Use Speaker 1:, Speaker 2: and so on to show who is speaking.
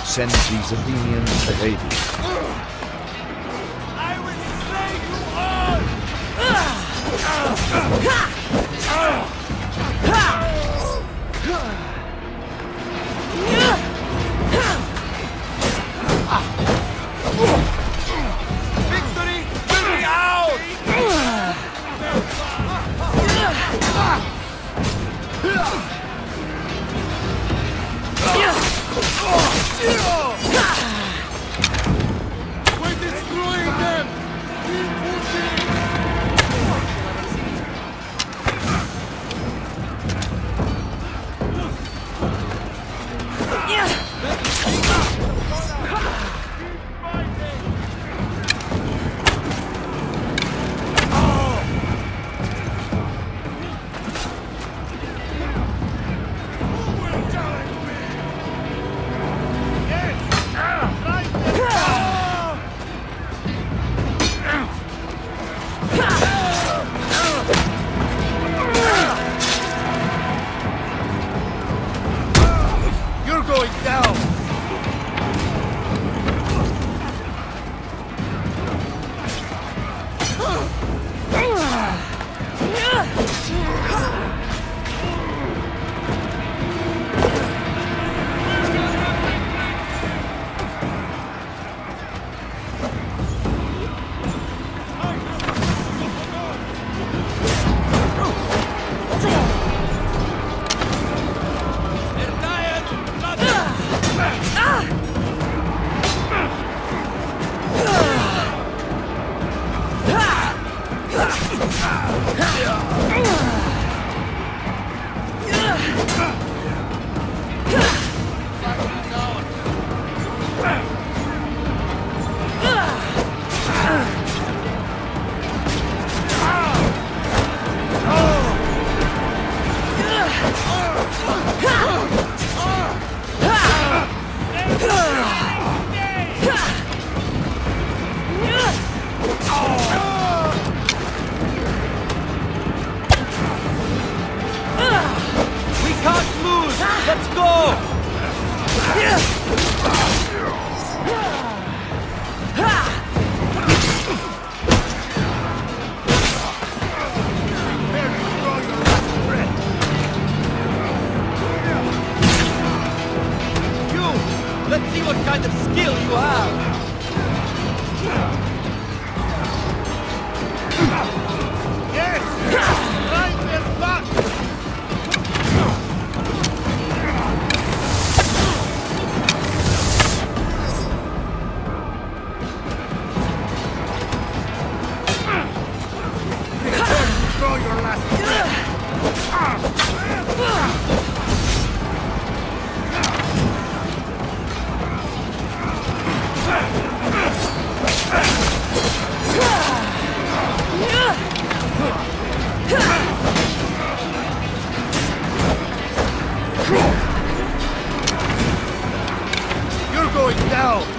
Speaker 1: send these Athenians to Hades.
Speaker 2: I will slay you all! Victory will be ours! We're destroying them! Keep pushing! You're going down! Let's go! Let's see what kind of skill you have! Yes! Right their back! Throw your last breath! You're going down!